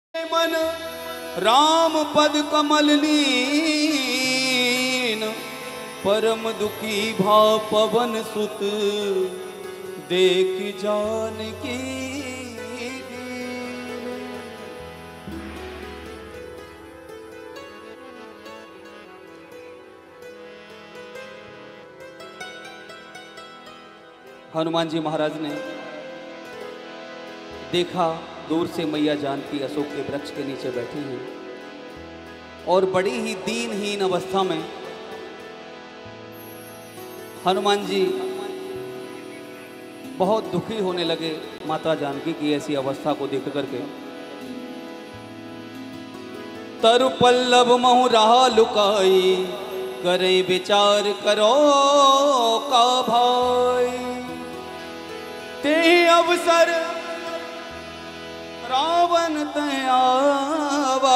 मन राम पद कमल लीन, परम दुखी भाव पवन सुत देख जानकी। हनुमान जी महाराज ने देखा दूर से मैया जानकी अशोक के वृक्ष के नीचे बैठी हैं और बड़ी ही दीनहीन अवस्था में हनुमान जी बहुत दुखी होने लगे माता जानकी की ऐसी अवस्था को देख करके। तरु पल्लव महु रहा लुकाई, करे विचार करो का भाई। ते अवसर रावण तयावा,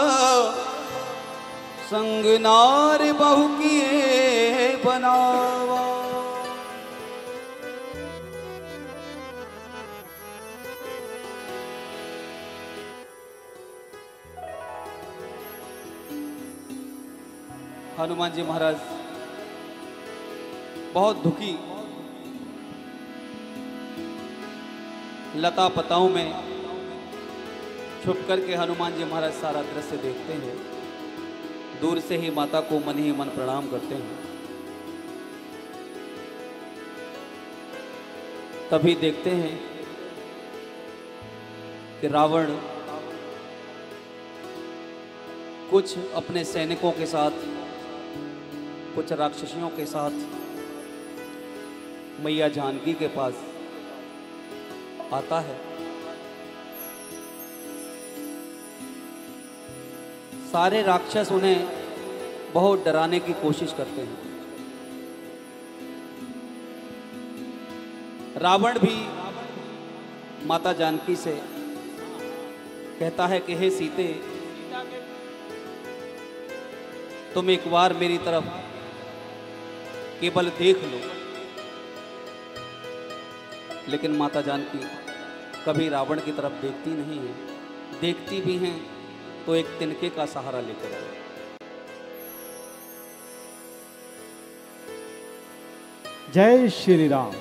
संग नार बहु किए बनावा। हनुमान जी महाराज बहुत दुखी लता पताओं में छुप करके हनुमान जी महाराज सारा दृश्य देखते हैं। दूर से ही माता को मन ही मन प्रणाम करते हैं। तभी देखते हैं कि रावण कुछ अपने सैनिकों के साथ, कुछ राक्षसियों के साथ मैया जानकी के पास आता है। सारे राक्षस उन्हें बहुत डराने की कोशिश करते हैं। रावण भी माता जानकी से कहता है कि हे सीते, तुम एक बार मेरी तरफ केवल देख लो। लेकिन माता जानकी कभी रावण की तरफ देखती नहीं है। देखती भी हैं तो एक तिनके का सहारा लेकर। जय श्री राम।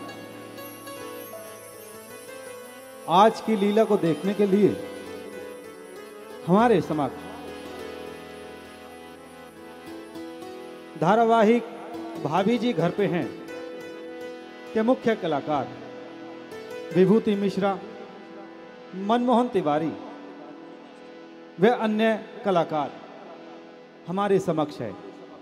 आज की लीला को देखने के लिए हमारे समक्ष धारावाहिक भाभी जी घर पे हैं के मुख्य कलाकार विभूति मिश्रा, मनमोहन तिवारी वे अन्य कलाकार हमारे समक्ष है।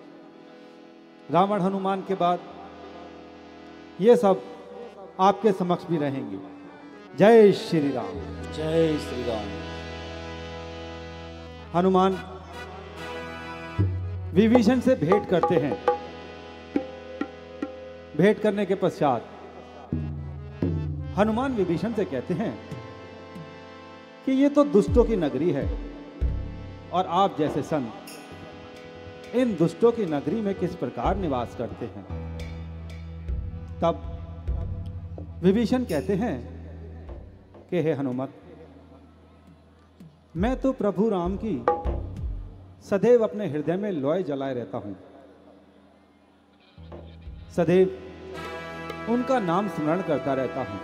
रावण हनुमान के बाद ये सब आपके समक्ष भी रहेंगे। जय श्री राम। जय श्री राम। हनुमान विभीषण से भेंट करते हैं। भेंट करने के पश्चात हनुमान विभीषण से कहते हैं कि ये तो दुष्टों की नगरी है और आप जैसे संत इन दुष्टों की नगरी में किस प्रकार निवास करते हैं। तब विभीषण कहते हैं कि हे हनुमत, मैं तो प्रभु राम की सदैव अपने हृदय में लोय जलाए रहता हूं। सदैव उनका नाम स्मरण करता रहता हूं।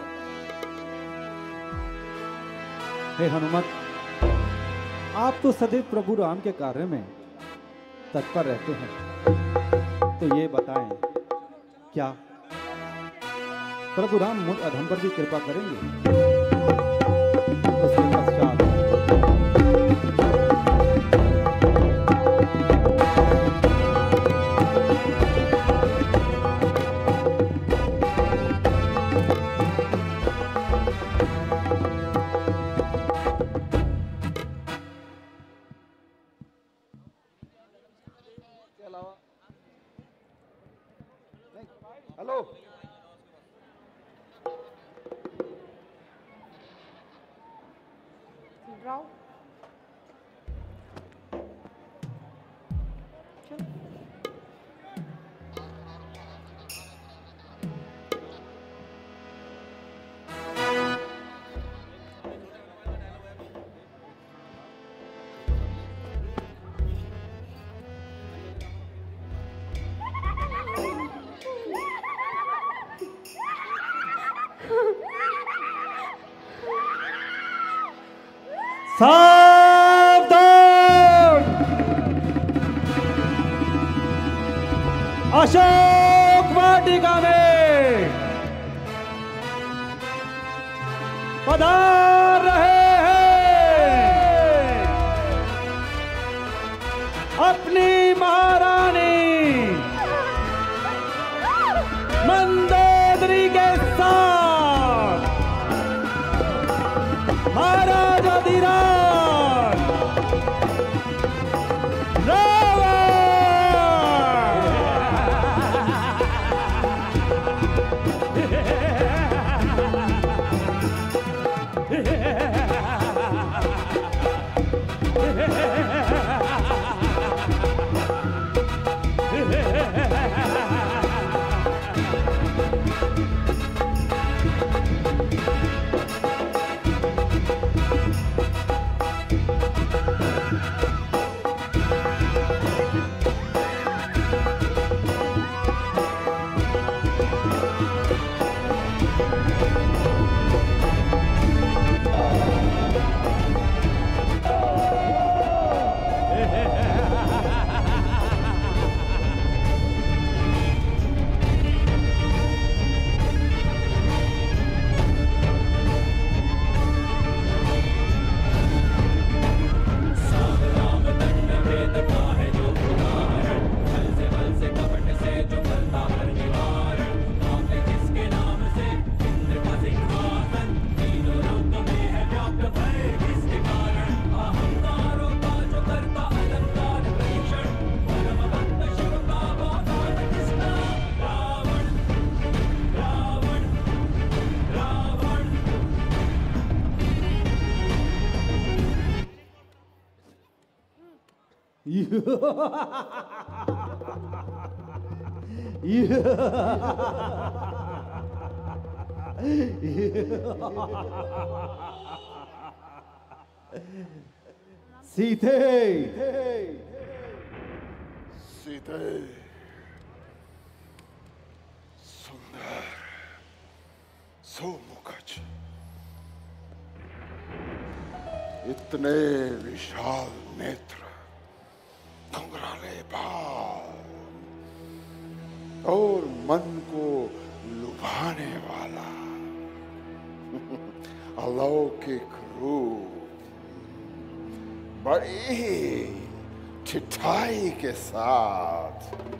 हे हनुमत, आप तो सदैव प्रभु राम के कार्य में तत्पर रहते हैं। तो ये बताएं, क्या प्रभु राम मुझ अधम पर भी कृपा करेंगे? उसके पश्चात हेलो, राव सावधान! अशोक वाटिका में पधार रहे हैं अपनी महारानी मंदोदरी के साथ महाराजा धीराज सीते सीते सुंदर सुमुखज इतने विशाल नेत्र, घुंघराले बाल और मन को लुभाने वाला अलौकिक रूप, बड़ी ठिठाई के साथ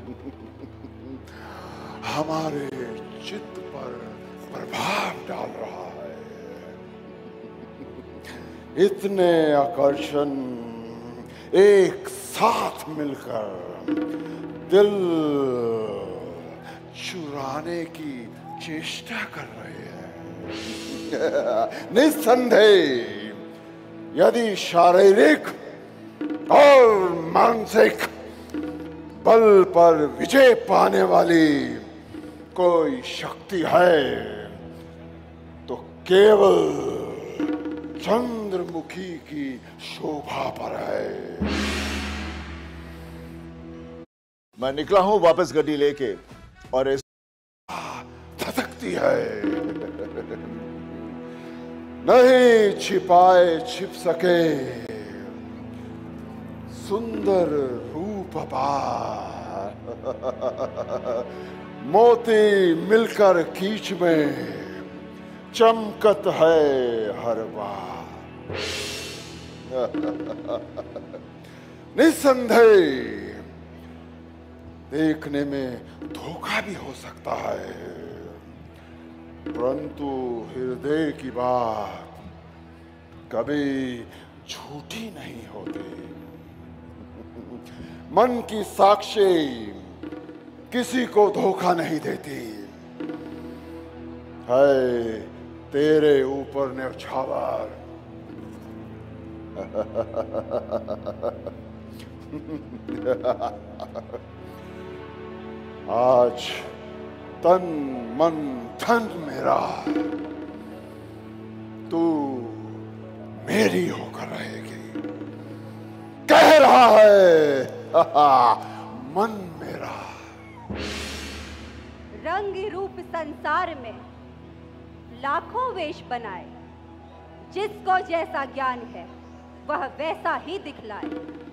हमारे चित्त पर प्रभाव डाल रहा है। इतने आकर्षण एक साथ मिलकर दिल चुराने की चेष्टा कर रहे हैं। निस्संदेह यदि शारीरिक और मानसिक बल पर विजय पाने वाली कोई शक्ति है तो केवल चंद्रमुखी की शोभा पर है। मैं निकला हूं वापस गड्डी लेके और इस धधकती है, नहीं छिपाए छिप सके सुंदर रूप पार, मोती मिलकर कीच में चमकत है हर बार। निस्संदेह देखने में धोखा भी हो सकता है, परंतु हृदय की बात कभी झूठी नहीं होती। मन की साक्षी किसी को धोखा नहीं देती है। तेरे ऊपर न्यौछावर आज तन मन धन मेरा, तू मेरी होकर रहेगी। कह रहा है मन मेरा। रंग रूप संसार में लाखों वेश बनाए, जिसको जैसा ज्ञान है वह वैसा ही दिखलाए।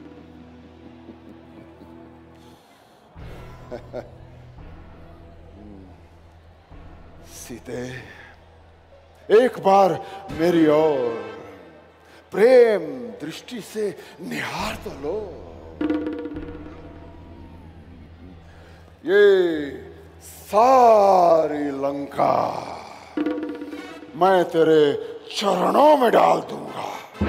सीते, एक बार मेरी ओर प्रेम दृष्टि से निहार तो लो। ये सारी लंका मैं तेरे चरणों में डाल दूंगा।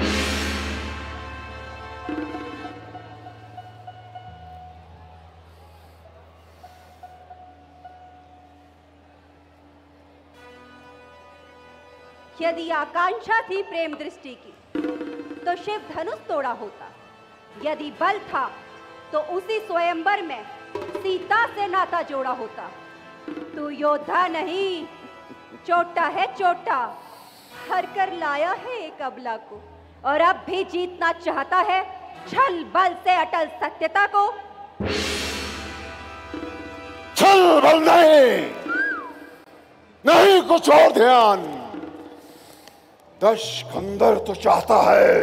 यदि आकांक्षा थी प्रेम दृष्टि की तो शिव धनुष तोड़ा होता। यदि बल था तो उसी स्वयंवर में सीता से नाता जोड़ा होता। तू योद्धा नहीं, चोटा है चोटा। हर कर लाया है एक अबला को और अब भी जीतना चाहता है छल बल से अटल सत्यता को। छल बल नहीं, नहीं कुछ और ध्यान। दशकंदर तो चाहता है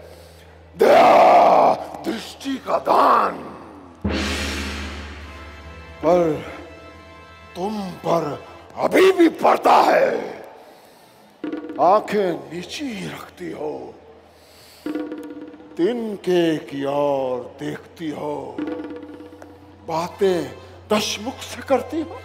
दया दृष्टि का दान, पर तुम पर अभी भी पड़ता है। आंखें नीची ही रखती हो, तिनके की ओर देखती हो, बातें दशमुख से करती हो।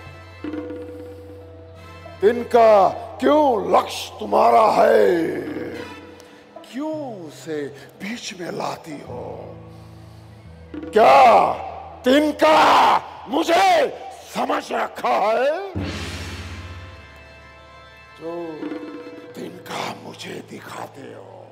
तिनका क्यों लक्ष्य तुम्हारा है, क्यों उसे बीच में लाती हो? क्या तिनका मुझे समझ रखा है? जो तिनका मुझे दिखाते हो।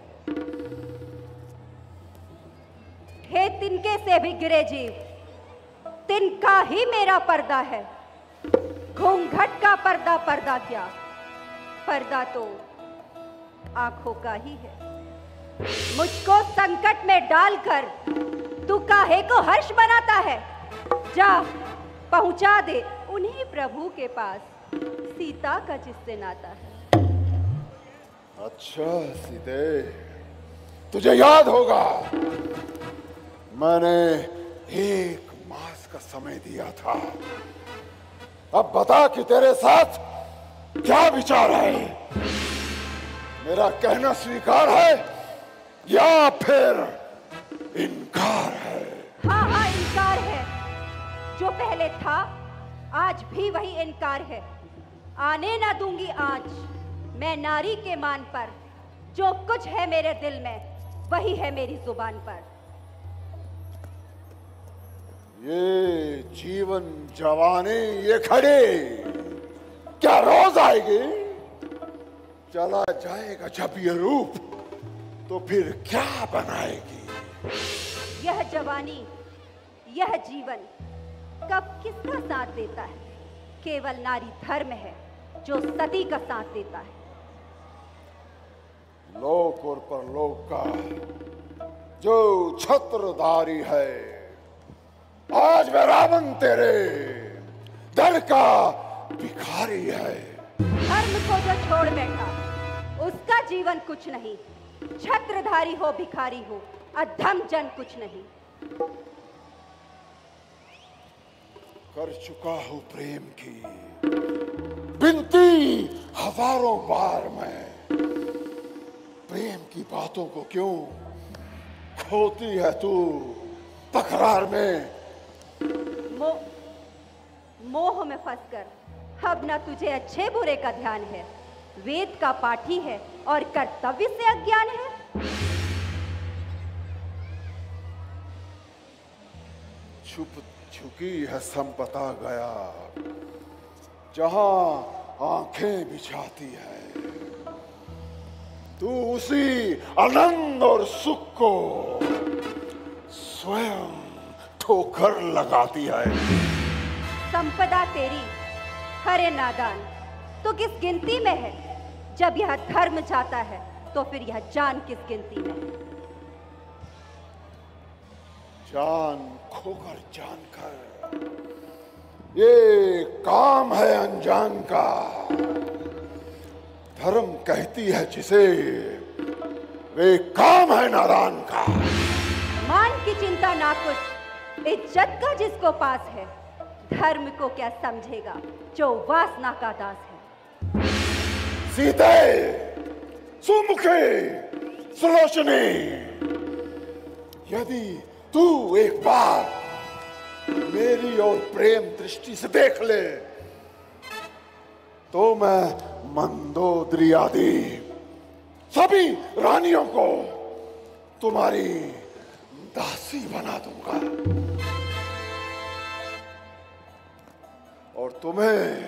हे तिनके से भी गिरे जीव, तिनका ही मेरा पर्दा है। घूंघट का पर्दा पर्दा क्या, पर्दा तो आंखों का ही है। मुझको संकट में डालकर तू काहे को हर्ष बनाता है? जा पहुंचा दे उन्हीं प्रभु के पास सीता का जिससे नाता है। अच्छा सीते, तुझे याद होगा मैंने 1 मास का समय दिया था। अब बता कि तेरे साथ क्या विचार है? मेरा कहना स्वीकार है या फिर इनकार है? हाँ हाँ इनकार है। जो पहले था आज भी वही इनकार है। आने ना दूंगी आज मैं नारी के मान पर। जो कुछ है मेरे दिल में वही है मेरी जुबान पर। ये जीवन जवानी ये खड़े क्या रोज आएगी? चला जाएगा जब ये रूप तो फिर क्या बनाएगी? यह जवानी यह जीवन कब किसका साथ देता है? केवल नारी धर्म है जो सती का साथ देता है। लोक और परलोक का जो छत्रधारी है, आज मैं रावण तेरे दल का भिखारी है। धर्म को जो छोड़ बैठा उसका जीवन कुछ नहीं। छत्रधारी हो भिखारी हो अधम जन कुछ नहीं। कर चुका हूं प्रेम की बिनती हजारों बार मैं। प्रेम की बातों को क्यों खोती है तू तकरार में? मोह में फंसकर अब न तुझे अच्छे बुरे का ध्यान है। वेद का पाठी है और कर्तव्य से अज्ञान है। छुप छुकी है संपदा गया जहां आंखें बिछाती है। तू उसी आनंद और सुख को स्वयं ठोकर लगाती है। संपदा तेरी हरे नादान तो किस गिनती में है? जब यह धर्म चाहता है तो फिर यह जान किस गिनती में है? जान खोकर जानकर ये काम है अनजान का। धर्म कहती है जिसे वे काम है नादान का। मान की चिंता ना कुछ, इज्जत का जिसको पास है, धर्म को क्या समझेगा जो वासना का दास है। सीते, सुमुखे, सुलोचनी, यदि तू एक बार मेरी और प्रेम दृष्टि से देख ले तो मैं मंदोदरी आदि सभी रानियों को तुम्हारी दासी बना दूंगा और तुम्हें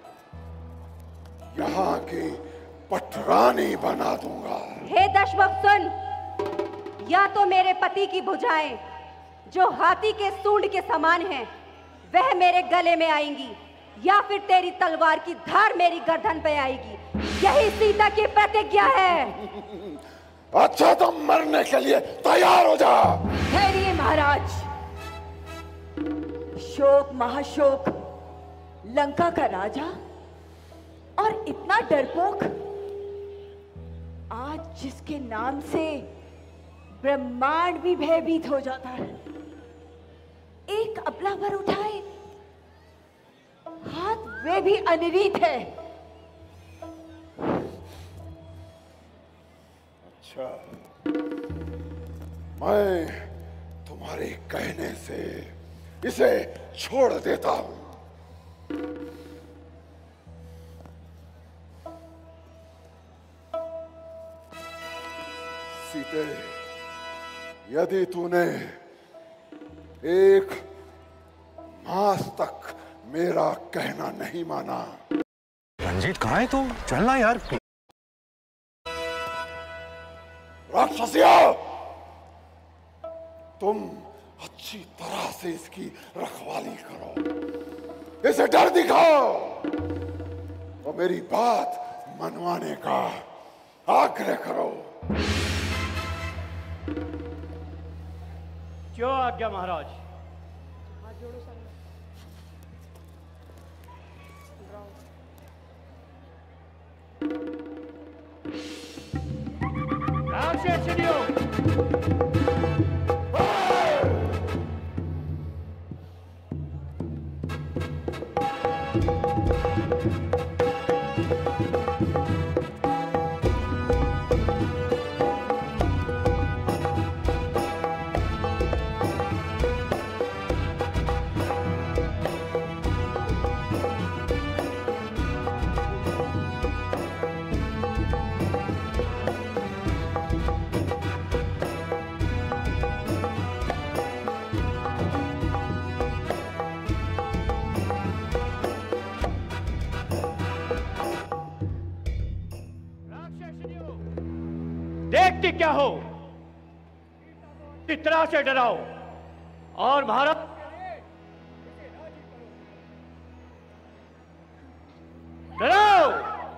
यहाँ की पटरानी बना दूंगा। हे दशवक् सुन, या तो मेरे पति की भुजाएं जो हाथी के सूंड के समान हैं वह मेरे गले में आएंगी, या फिर तेरी तलवार की धार मेरी गर्दन पे आएगी। यही सीता की प्रतिज्ञा है। अच्छा तो मरने के लिए तैयार हो जा। ठहरिए महाराज। शोक महाशोक लंका का राजा और इतना डरपोक, आज जिसके नाम से ब्रह्मांड भी भयभीत हो जाता है, एक अबला भर उठाए हाथ वे भी अनिरीत है। अच्छा, मैं तुम्हारे कहने से इसे छोड़ देता हूं। सीते, यदि तूने एक मास तक मेरा कहना नहीं माना। रंजीत कहाँ है तू? चलना यार। राक्षसिया, तुम अच्छी तरह से इसकी रखवाली करो, इसे डर दिखाओ और मेरी बात मनवाने का आग्रह करो। जो आज्ञा महाराज। देखते क्या हो, चित्रा से डराओ और महाराज डराओ।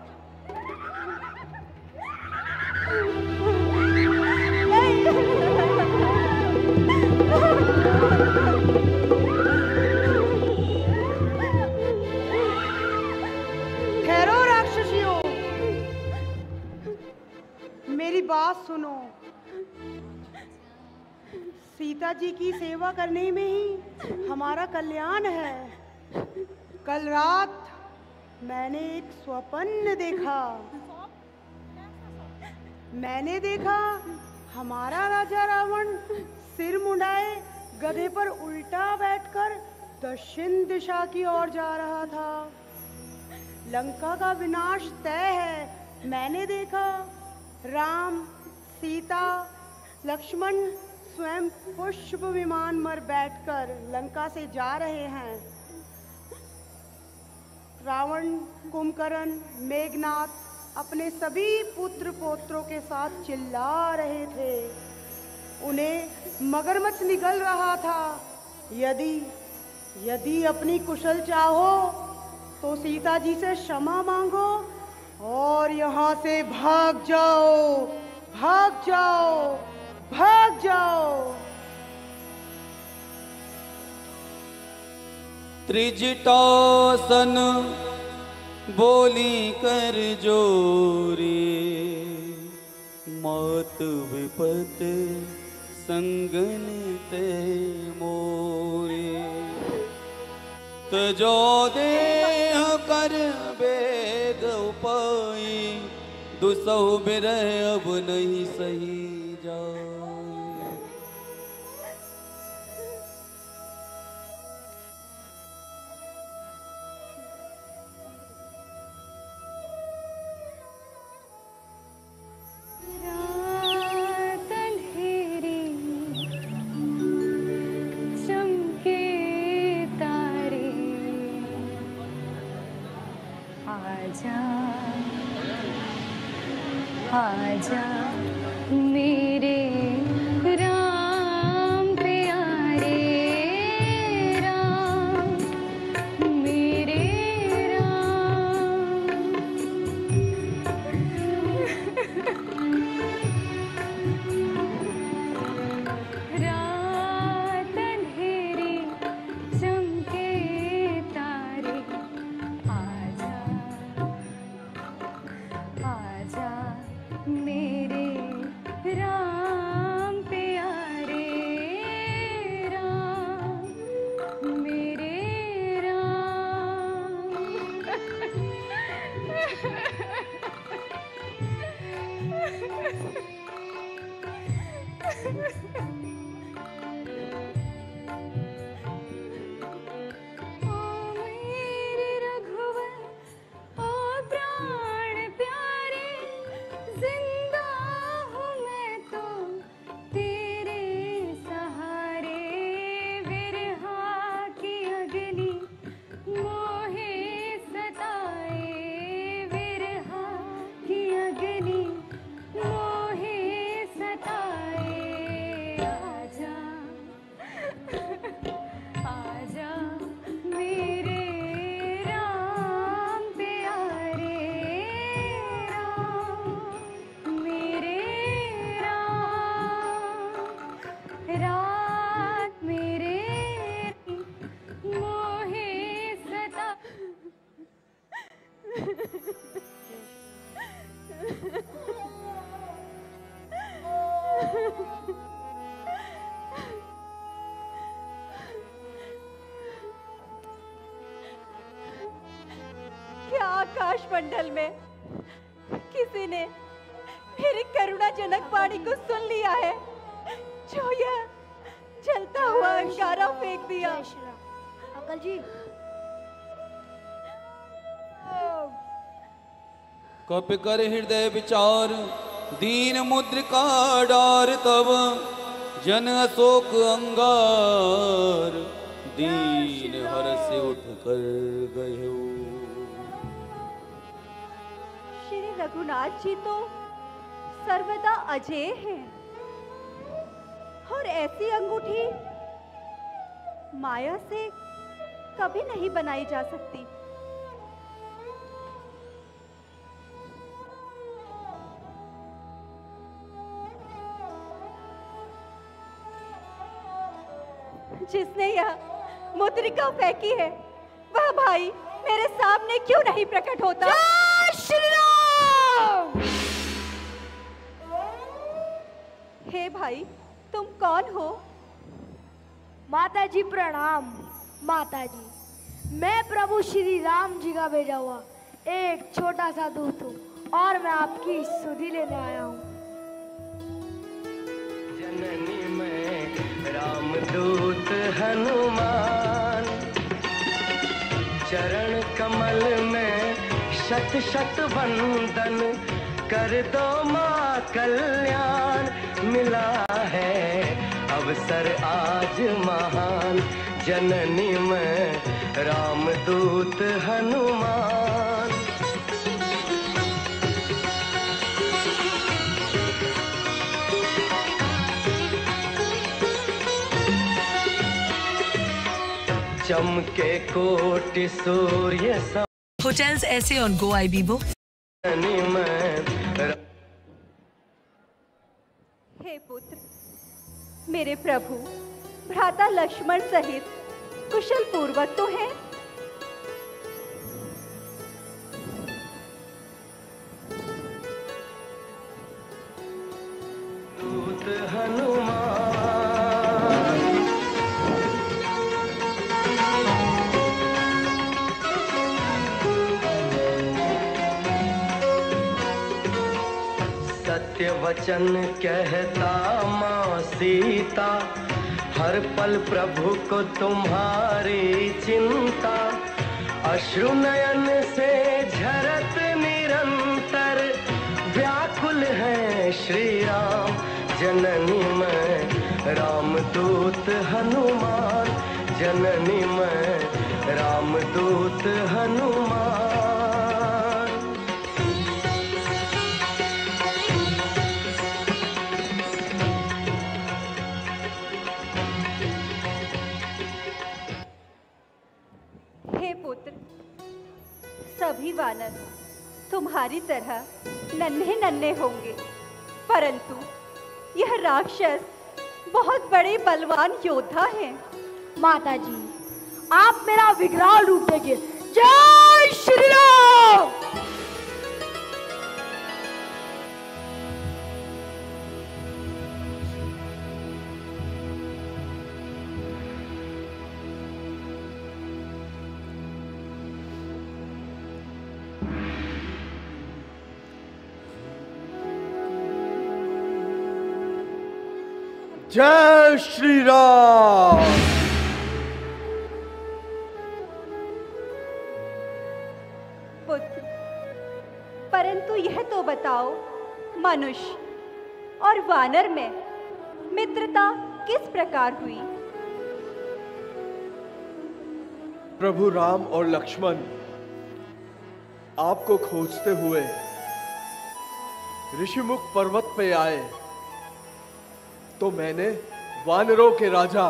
ठहरो राक्षसियों, मेरी बात सुनो। सीता जी की सेवा करने में ही हमारा कल्याण है। कल रात मैंने एक स्वप्न देखा। मैंने देखा हमारा राजा रावण सिर मुंडाए गधे पर उल्टा बैठकर दक्षिण दिशा की ओर जा रहा था। लंका का विनाश तय है। मैंने देखा राम, सीता, लक्ष्मण स्वयं पुष्प विमान पर बैठकर लंका से जा रहे हैं। रावण, कुंभकर्ण, मेघनाथ अपने सभी पुत्र पोत्रों के साथ चिल्ला रहे थे। उन्हें मगरमच्छ निगल रहा था। यदि अपनी कुशल चाहो तो सीता जी से क्षमा मांगो और यहाँ से भाग जाओ, भाग जाओ, भाग जाओ। त्रिजटासन बोली कर जोरी, मौत विपत संगन ते मोरे। तजो देह कर बेग उपाई, दुसौ बिरह अब नहीं सही जाए। आजा मेरे राम प्यारे, राम मेरे राम। रात अंधेरी चमके तारे, आजा आजा मेरे राम प्यारे, राम मेरे राम। ओ मेरे रघुवर, ओ प्राण प्यारे, जिंदा हूँ मैं तो तेरे सहारे। विरहा की अग्नि मोहे सताए, विरहा की अग्नि मोहे सताए। आजा आजा मेरे राम प्यारे, राम मेरे राम। रात मेरे मोहे सता। क्या आकाश मंडल में किसी ने मेरी करुणाजनक वाणी को सुन लिया है, जो यह जलता हुआ अंगारा फेंक दिया। अंकल जी, कप कर हृदय विचार, दीन मुद्रिका डार तब, जन अशोक अंगार, दीन हर से उठ कर गए। श्री रघुनाथ जी तो सर्वदा अजय हैं, और ऐसी अंगूठी माया से कभी नहीं बनाई जा सकती। जिसने यह मुद्रिका फेंकी है, वह भाई मेरे सामने क्यों नहीं प्रकट होता? जय श्री राम। हे भाई, तुम कौन हो? माता जी प्रणाम। माता जी, मैं प्रभु श्री राम जी का भेजा हुआ एक छोटा सा दूत हूँ, और मैं आपकी सुधि लेने आया हूँ। जननी में रामदूत हनुमान, चरण कमल में शत शत वंदन, कर दो माँ कल्याण। मिला है अवसर आज महान, जननी में रामदूत हनुमान। चमके कोटि सूर्य सम। Hotels ऐसे on Go Ibibo। हे पुत्र, मेरे प्रभु भ्राता लक्ष्मण सहित कुशल पूर्वक तो हैं? वचन कहता माँ सीता, हर पल प्रभु को तुम्हारी चिंता। अश्रु नयन से झरत निरंतर, व्याकुल है श्री राम जननी मैं रामदूत हनुमान, जननी मैं रामदूत हनुमान। हे पुत्र, सभी वानर तुम्हारी तरह नन्हे नन्हे होंगे, परंतु यह राक्षस बहुत बड़े बलवान योद्धा हैं। माता जी, आप मेरा विकराल रूप देखिए। जय श्री राम। जय श्री राम। पुत्र, परंतु यह तो बताओ, मनुष्य और वानर में मित्रता किस प्रकार हुई? प्रभु राम और लक्ष्मण आपको खोजते हुए ऋषिमुख पर्वत पे आए, तो मैंने वानरों के राजा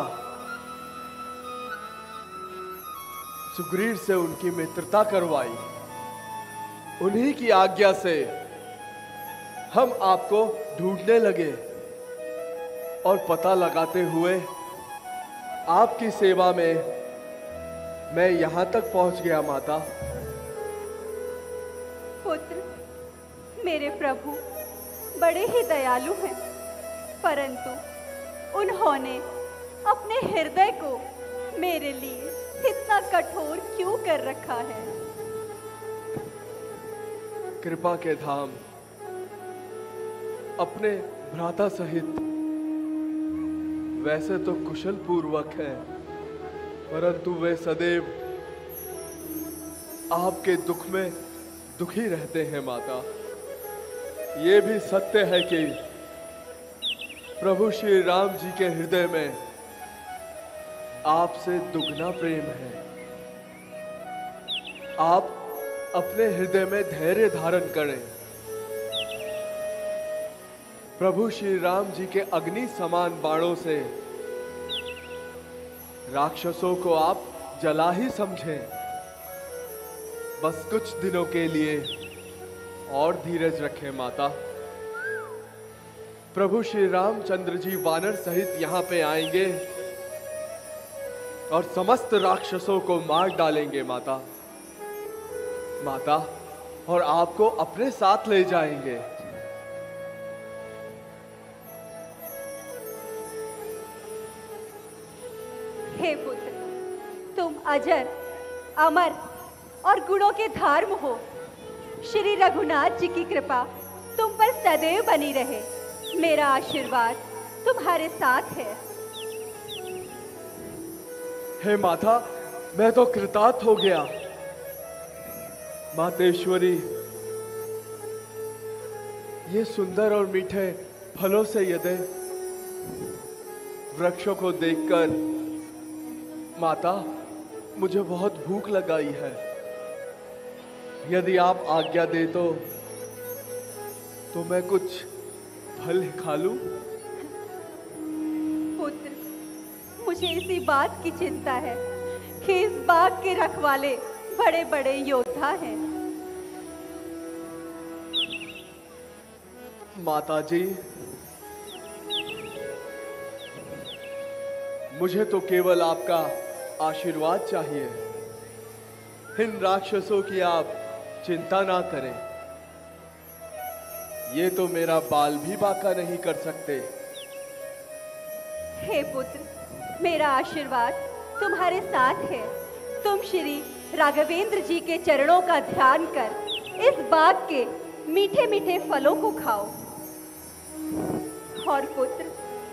सुग्रीव से उनकी मित्रता करवाई। उन्हीं की आज्ञा से हम आपको ढूंढने लगे और पता लगाते हुए आपकी सेवा में मैं यहां तक पहुंच गया माता। पुत्र, मेरे प्रभु बड़े ही दयालु हैं, परंतु उन्होंने अपने हृदय को मेरे लिए इतना कठोर क्यों कर रखा है? कृपा के धाम अपने भ्राता सहित वैसे तो कुशल पूर्वक है, परंतु वे सदैव आपके दुख में दुखी रहते हैं माता। ये भी सत्य है कि प्रभु श्री राम जी के हृदय में आपसे दुगना प्रेम है। आप अपने हृदय में धैर्य धारण करें। प्रभु श्री राम जी के अग्नि समान बाणों से राक्षसों को आप जला ही समझें। बस कुछ दिनों के लिए और धीरज रखें माता। प्रभु श्री रामचंद्र जी वानर सहित यहाँ पे आएंगे और समस्त राक्षसों को मार डालेंगे माता। माता, और आपको अपने साथ ले जाएंगे। हे पुत्र, तुम अजर, अमर और गुणों के धार्म हो। श्री रघुनाथ जी की कृपा तुम पर सदैव बनी रहे। मेरा आशीर्वाद तुम्हारे साथ है। हे माता, मैं तो कृतार्थ हो गया। मातेश्वरी, ये सुंदर और मीठे फलों से यदि वृक्षों को देखकर माता मुझे बहुत भूख लगाई है। यदि आप आज्ञा दे तो मैं कुछ फल खा लूं? पुत्र, मुझे इसी बात की चिंता है कि इस बाग के रखवाले बड़े बड़े योद्धा हैं। माता जी, मुझे तो केवल आपका आशीर्वाद चाहिए। इन राक्षसों की आप चिंता ना करें। ये तो मेरा बाल भी बांका नहीं कर सकते। हे पुत्र, मेरा आशीर्वाद तुम्हारे साथ है। तुम श्री राघवेंद्र जी के चरणों का ध्यान कर इस बाग के मीठे मीठे फलों को खाओ। और पुत्र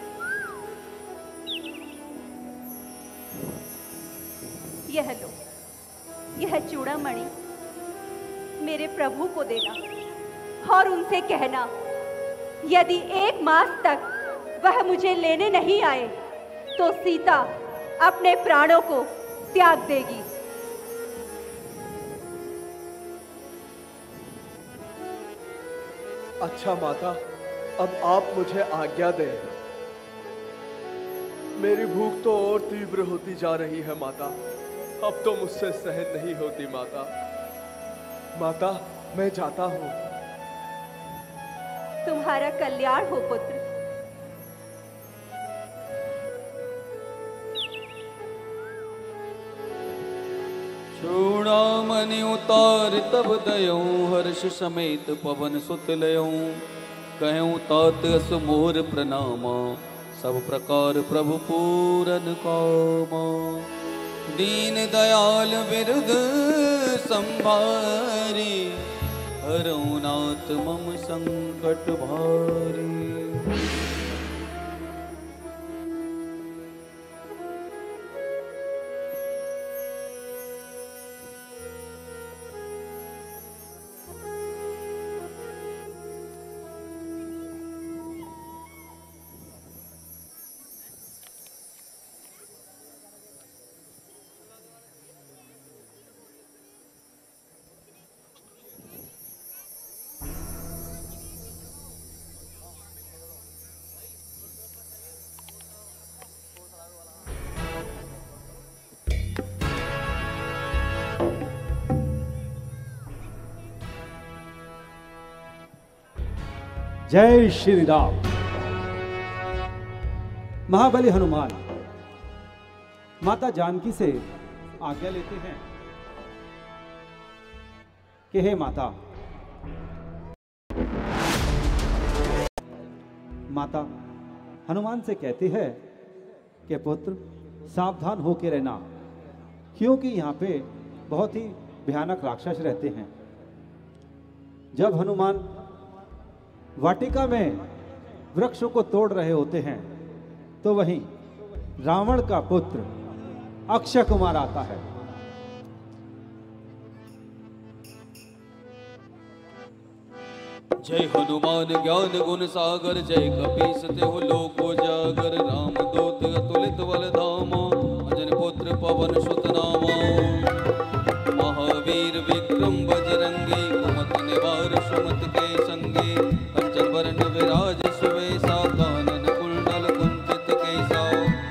यह लो, यह चूड़ामणि मेरे प्रभु को देना और उनसे कहना, यदि 1 मास तक वह मुझे लेने नहीं आए तो सीता अपने प्राणों को त्याग देगी। अच्छा माता, अब आप मुझे आज्ञा दें। मेरी भूख तो और तीव्र होती जा रही है माता, अब तो मुझसे सहन नहीं होती माता। माता, मैं जाता हूँ। तुम्हारा कल्याण हो पुत्र। चूड़ामणि उतार तब दयऊं, हर्ष समेत पवन सुत लयऊं। कहूं तात अस मोर प्रणामा, सब प्रकार प्रभु पूरन कामा। दीन दयाल बिरुद संभारी, हरऊ नाथ मम संकट भारी। जय श्री राम। महाबली हनुमान माता जानकी से आज्ञा लेते हैं कि हे माता, माता हनुमान से कहती है कि पुत्र सावधान होकर रहना, क्योंकि यहाँ पे बहुत ही भयानक राक्षस रहते हैं। जब हनुमान वाटिका में वृक्षों को तोड़ रहे होते हैं तो वहीं रावण का पुत्र अक्षय कुमार आता है। जय हनुमान ज्ञान गुण सागर, जय कपीस तेहु लोक उजागर। राम दूत अतुलित बल धामा, अंजनी पुत्र पवन सुत नामा। महावीर विक्रम बजरंगी, कुमति निवार सुमति के संगी। कंचन वरण विराज सुवेशा, कानन कुंडल कुंचित केसा।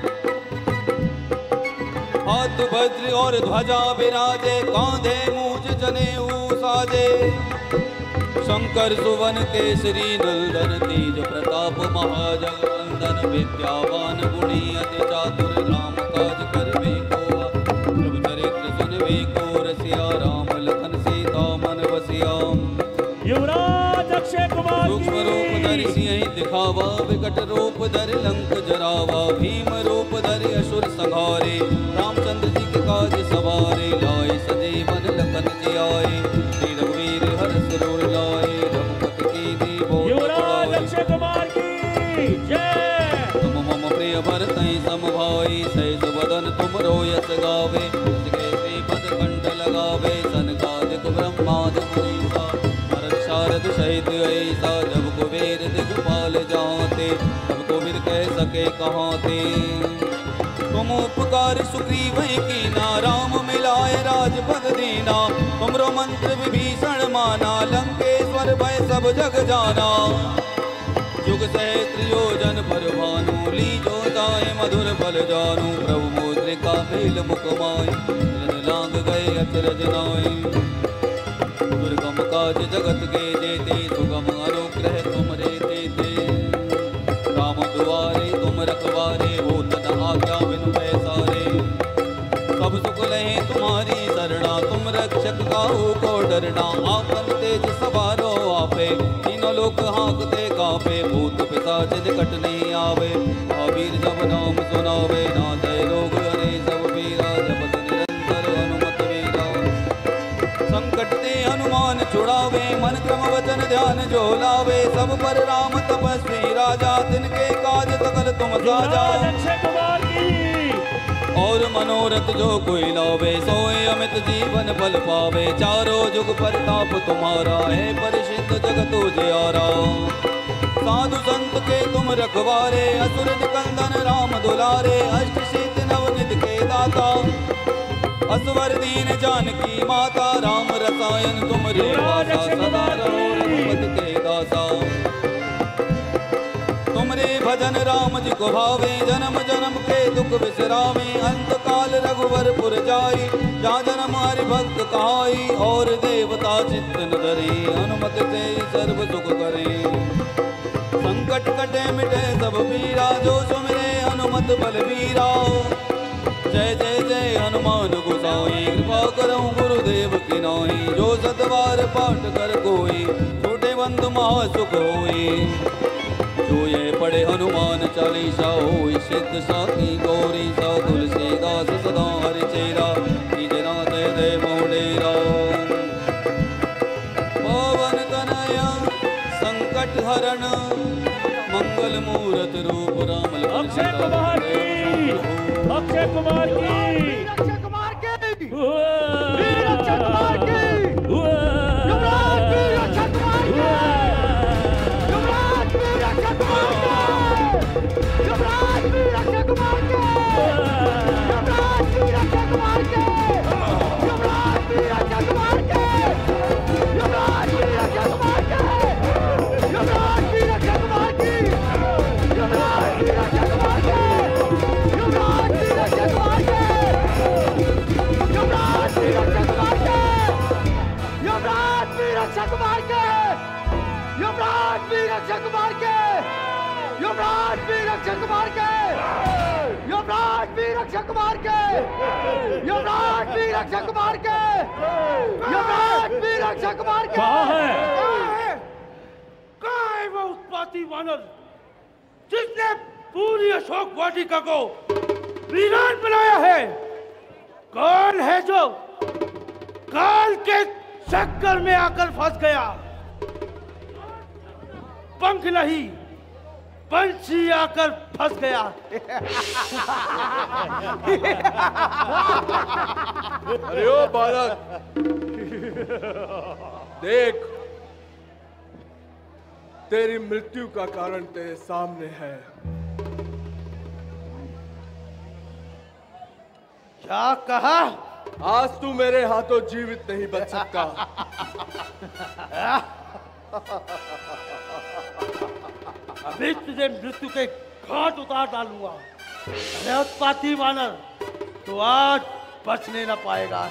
हाथ वज्र और ध्वजा विराजे, कांधे मूज जनेऊ साजे। शंकर सुवन केसरी नंदन, तेज प्रताप महाजगवंदन। विद्यावान गुणी अति चातुर, राम काज करबे को। प्रभु चरित्र सुनबे को रसिया, राम लखन सीता मन बसिया। युवराज अक्षय कुमार सूक्ष्म रूप धरि सिंह दिखावा, विकट रूप धरि लंक जरावा। भीम रूप धरि असुर संहारे, रामचंद्र जी के काज सवारे। लाए सजीवन लखन जियाए, श्री रघुवीर हर्ष रोर लाए। रघुपति कीन्ही बहुत युवराज अक्षय कुमार की जय। तुम मम प्रिय भरतहि सम भाई, सहज वदन तुमरो यस गावे। श्रीपद कंठ लगावे, सनकादिक ब्रह्मादि मुनीसा। भरत शारद सहित ऐसा, जब कुबेर दिगपाल जाते। तब कुबेर कह सके कहाँ ते। तुम उपकार सुग्रीव कीना, राम मिलाए राजपद दीना। तुमरो मंत्र विभीषण माना, लंकेश्वर भय सब जग जाना। जुग सहस्त्र योजन पर भानु, लीजो दाए मधुर बल जानू। प्रभु मुद्रिका मेल मुख माय, लांग गए अचरज नाय। दुर्गम काज जगत के जेते, सुगम अनुग्रह तुमरे तेते। राम दुआरे तुम रखवारे, हो तन आज्ञा बिनु पैसारे। सब सुख लहे तुम्हारी शरणा, तुम रक्षक काहू को डरना। आपन तेज सवारो आपे, तीनों लोक हाँकते कापे। भूत पिशाच निकट नहीं आवे, महावीर जब नाम सुनावे। नाथै रोग हरे सब पीरा, जपत निरंतर हनुमत वीरा। संकट ते हनुमान छुड़ावे, मन क्रम वचन ध्यान जो लावे। सब पर राम तपन तपस्वी राजा, तिनके काज सकल तुम साजा। और मनोरथ जो कोई लावे, सोए अमित जीवन फल पावे। चारों जुग परताप तुम्हारा है, परिसिद्ध जगत उजियारा। साधु संत के तुम रखवारे, असुर निकंदन राम दुलारे। अष्ट सिद्धि नवनिधि के दाता, असवर दीन जानकी माता। राम रसायन तुम रेवासा, सदा रहो रघुपति के दासा। तुमरे भजन राम जी को भावे, जन्म जन्म के दुख बिसरावे। अंत काल रघुवरपुर जाई, जहाँ जन्म हरि भक्त कहाई। और देवता चित्तन धरे, हनुमत से सर्व सुख करे। संकट कटे मिटे सब पीरा, जो सुमिरे हनुमत बलबीरा। जय जय जय हनुमान गोसाई, कृपा करो गुरुदेव की नाई। जो सतवार पाठ कर कोई, छोटे बंधु महासुख होई। जो ये पढ़े हनुमान चालीसा, होई सिद्ध साखी गौरी सा। तुलसीदास सदा हरि चेरा, कीजे नाथ हृदय मोह डेरा। पवन तनया संकट हरण, मंगल मूरत रूप राम लखन अक्षय कुमार की, अक्षय कुमार की, अक्षय कुमार की, वीर अक्षय कुमार की, युवराज वीर अक्षय कुमार की, युवराज वीर अक्षय कुमार की, युवराज वीर अक्षय कुमार की, युवराज वीर अक्षय कुमार की, युवराज वीर अक्षय कुमार की, युवराज वीर अक्षय कुमार की, युवराज वीर अक्षय कुमार की, युवराज वीर अक्षय कुमार की, युवराज वीर अक्षय कुमार की, युवराज वीर अक्षय कुमार की, युवराज वीर अक्षय कुमार की, युवराज वीर अक्षय कुमार की, युवराज वीर अक्षय कुमार की, युवराज वीर अक्षय कुमार की, युवराज वीर अक्षय कुमार की, युवराज वीर अक्षय कुमार की। कहाँ है वो उत्पाती वानर जिसने पूरी अशोक वाटिका को वीरान बनाया है? कौन है जो काल के चक्कर में आकर फंस गया? पंख नहीं, पंछी आकर फंस गया। अरे ओ बालक, देख, तेरी मृत्यु का कारण तेरे सामने है। क्या कहा? आज तू मेरे हाथों जीवित नहीं बच सकता। अभी तुझे मृत्यु के घाट उतार डालूंगा। अरे उत्पाती वानर, तो आज बचने न पाएगा।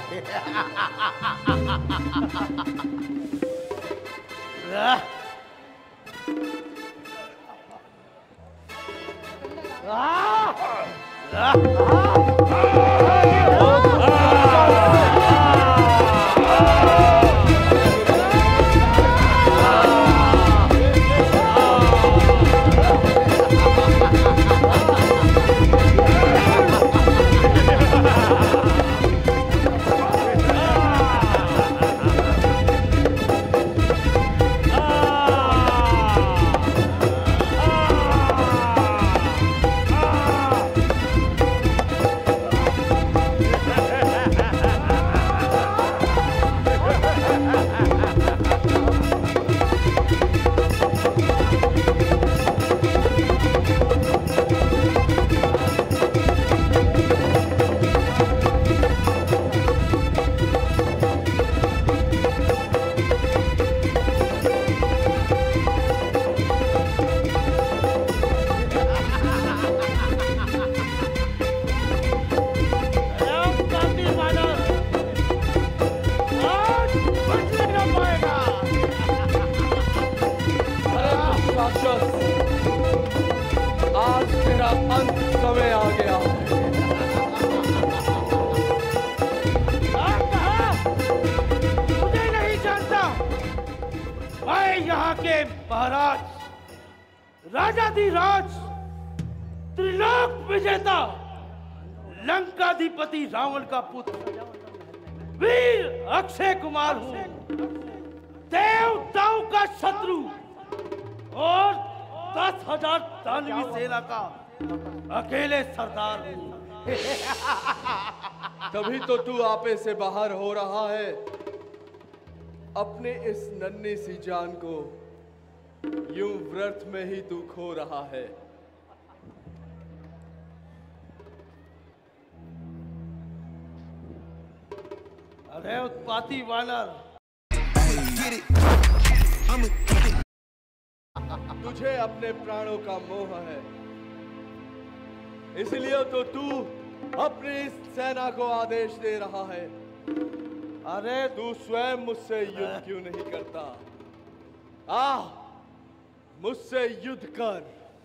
महाराज, राजाधिराज, त्रिलोक विजेता, लंकाधिपति रावण का पुत्र, वीर अक्षय कुमार हूँ, देवताओं का शत्रु और 10,000 दानवी सेना का अकेले सरदार हूँ। तभी तो तू आपे से बाहर हो रहा है। अपने इस नन्ही सी जान को यूं व्रत में ही तू खो रहा है। अरे उत्पाती वानर, तुझे अपने प्राणों का मोह है, इसलिए तो तू अपनी इस सेना को आदेश दे रहा है। अरे तू स्वयं मुझसे युद्ध क्यों नहीं करता? मुझसे युद्ध कर।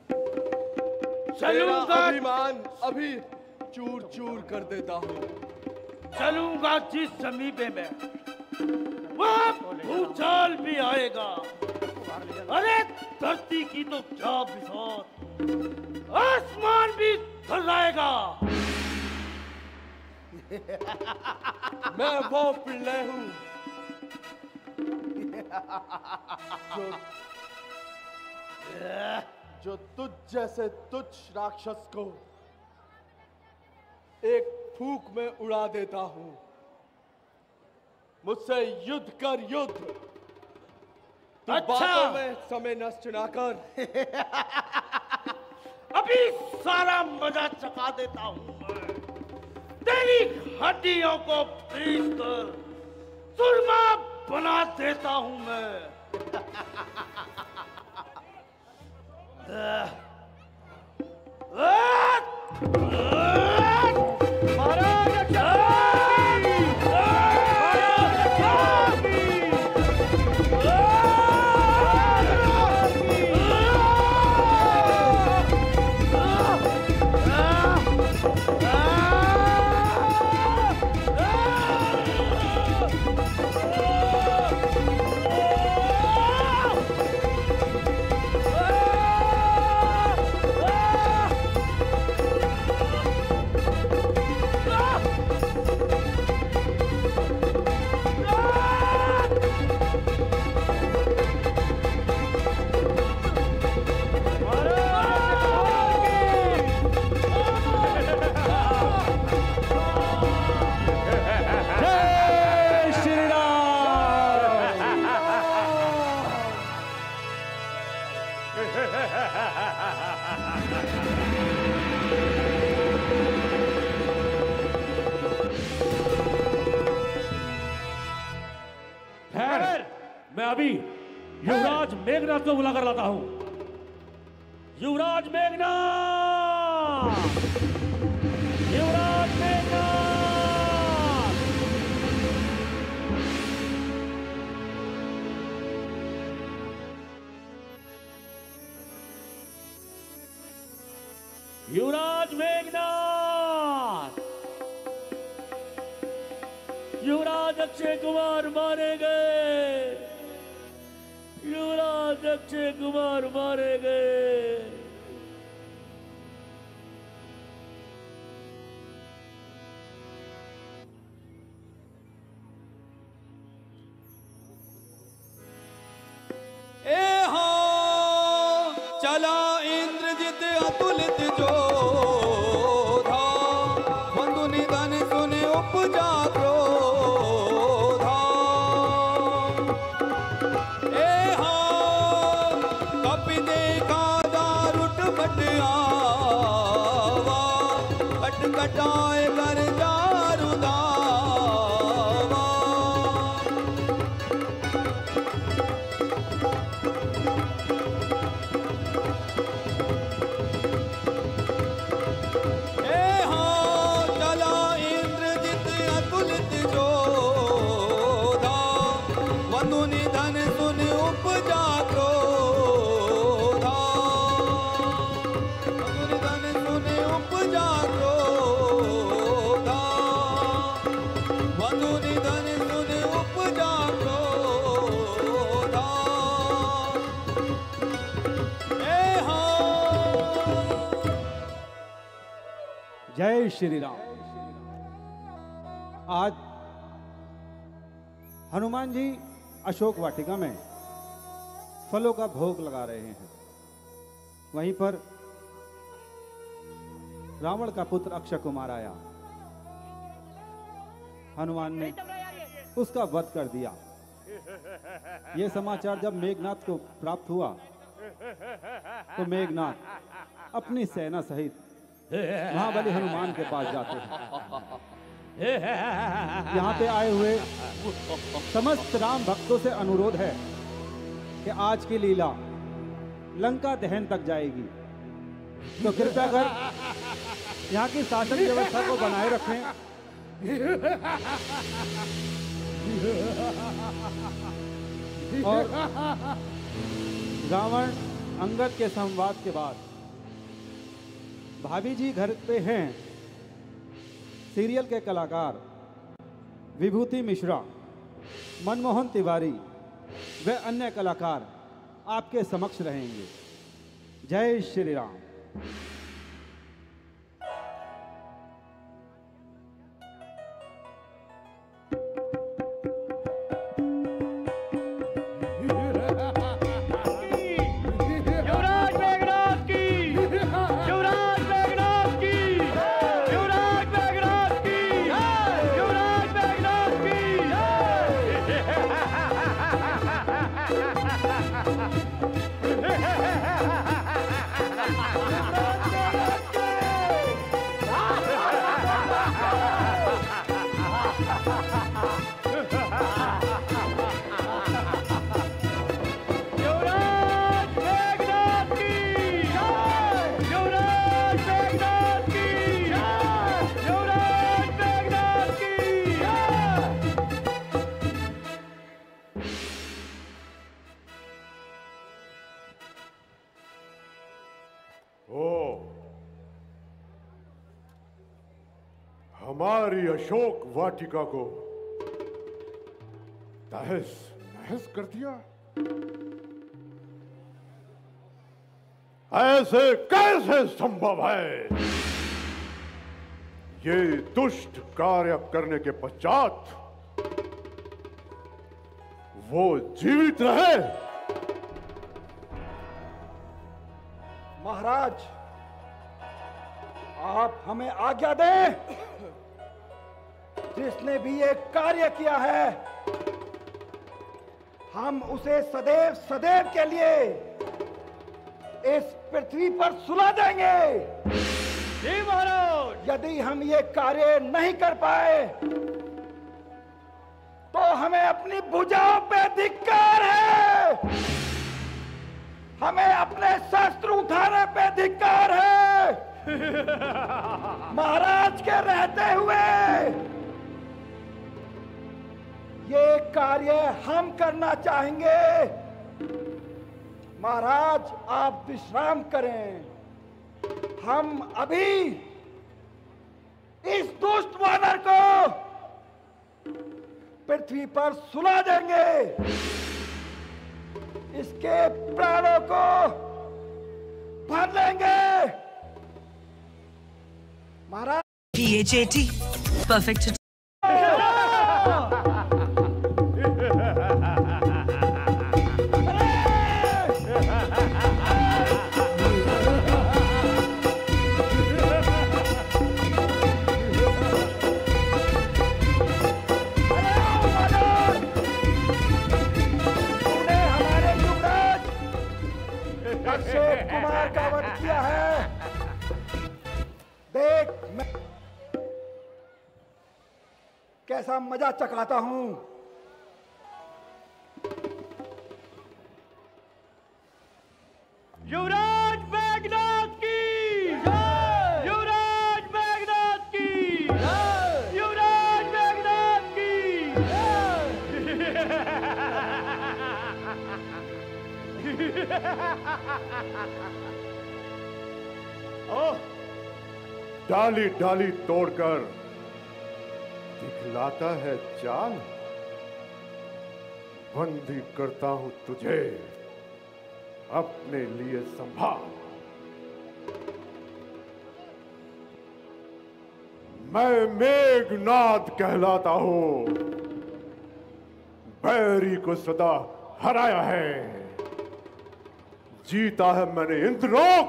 तेरा अभिमान अभी चूर चूर कर देता हूँ। चलूंगा जिस जमीन में वहां भूचाल भी आएगा। अरे धरती की तो क्या बिसात, आसमान भी थर्राएगा। मैं वो पिल्ले हूँ जो तुझ जैसे तुच्छ राक्षस को एक फूंक में उड़ा देता हूँ। मुझसे युद्ध कर, युद्ध। बातों में समय नष्ट ना कर। अभी सारा मजा चखा देता हूँ मैं। तेरी हड्डियों को पीस कर सुरमा बना देता हूँ मैं। मैं अभी युवराज मेघनाथ को बुला कर लाता हूं। युवराज मेघनाथ, युवराज मेघनाथ। युवराज मेघनाथ, युवराज अक्षय कुमार मारे गए। युवराज अक्षय कुमार मारे गए। चला इंद्रजित अतुलित जोधा, बंधु निधन सुने उपजा क्रोधा। कपि देखा दारुट बट आवा, कटकटाए कर दारु दावा। चला इंद्रजित अतुलित जोधा, बंधु निधन सुन उपजा क्रोधा। बंधु निधन सुन उपजा क्रोधा, बंधु निधन सुन उपजा क्रोधा। जय श्री राम। आज हनुमान जी अशोक वाटिका में फलों का भोग लगा रहे हैं। वहीं पर रावण का पुत्र अक्षय कुमार आया। हनुमान ने उसका वध कर दिया। यह समाचार जब मेघनाथ को प्राप्त हुआ तो मेघनाथ अपनी सेना सहित महाबली हनुमान के पास जाते हैं। यहाँ पे आए हुए समस्त राम भक्तों से अनुरोध है कि आज की लीला लंका दहन तक जाएगी, तो कृपया कर यहाँ की शासन व्यवस्था को बनाए रखें। और रावण अंगद के संवाद के बाद भाभी जी घर पे हैं। सीरियल के कलाकार विभूति मिश्रा, मनमोहन तिवारी व अन्य कलाकार आपके समक्ष रहेंगे। जय श्री राम। हमारी अशोक वाटिका को तहस नहस कर दिया। ऐसे कैसे संभव है? ये दुष्ट कार्य करने के पश्चात वो जीवित रहे? महाराज, आप हमें आज्ञा दें। जिसने भी ये कार्य किया है, हम उसे सदैव सदैव के लिए इस पृथ्वी पर सुला देंगे। जी महाराज। यदि हम ये कार्य नहीं कर पाए तो हमें अपनी भुजाओं पे धिक्कार है, हमें अपने शस्त्र उठाने पे धिक्कार है। महाराज के रहते हुए ये कार्य हम करना चाहेंगे। महाराज, आप विश्राम करें। हम अभी इस दुष्ट वानर को पृथ्वी पर सुला देंगे, इसके प्राणों को भर लेंगे। महाराज, PHAT perfect. अक्षय कुमार का वध किया है। देख मैं कैसा मजा चखाता हूं। युवराज मेघनाथ की जय। युवराज मेघनाथ की जय। युवराज मेघनाथ की ओह, डाली डाली तोड़कर दिखलाता है चाल। बंदी करता हूं तुझे अपने लिए संभाल। मैं मेघनाथ कहलाता हूं, बैरी को सदा हराया है। जीता है मैंने इंद्रलोक,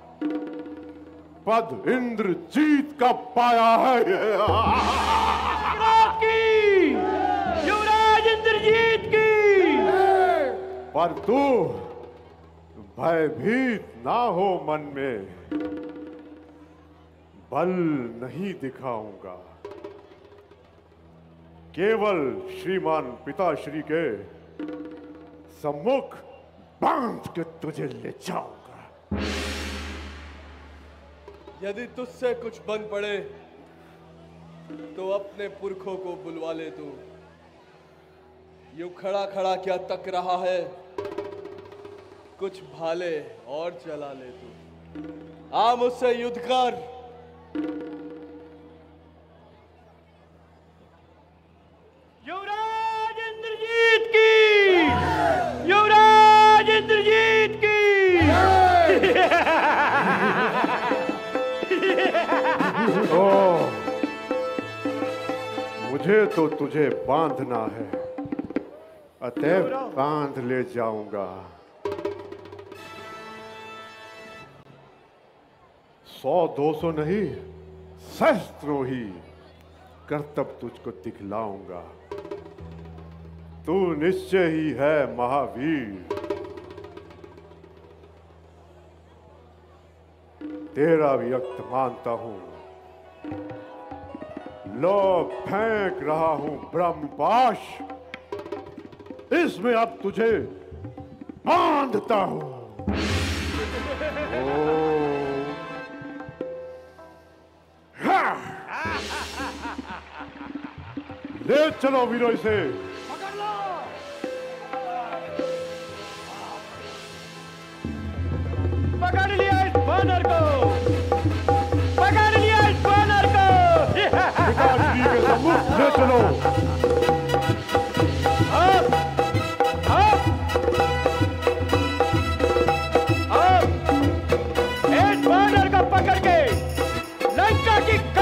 पद इंद्रजीत का पाया है। युवराज इंद्रजीत की। पर तू भयभीत ना हो मन में, बल नहीं दिखाऊंगा, केवल श्रीमान पिताश्री के सम्मुख बांध के तुझे ले जाऊंगा। यदि तुझसे कुछ बन पड़े तो अपने पुरखों को बुलवा ले। तू यूं खड़ा खड़ा क्या तक रहा है, कुछ भाले और चला ले। तू आ मुझसे युद्ध कर। युवराज इंद्रजीत की। युवराज इंद्रजीत की। मुझे तो तुझे बांधना है, अतएव बांध ले जाऊंगा। 100-200 नहीं, सहस्त्रों ही करतब तुझको दिखलाऊंगा। तू निश्चय ही है महावीर, तेरा व्यक्त मानता हूं। लो फेंक रहा हूं ब्रह्मपाश, इसमें अब तुझे बांधता हूं। ले चलो वीरों इसे। पकड़ लिया इस बानर को। पकड़ लिया इस बानर को। पिताश्री के सम्मुख ले चलो। इस बानर को पकड़ के लंका की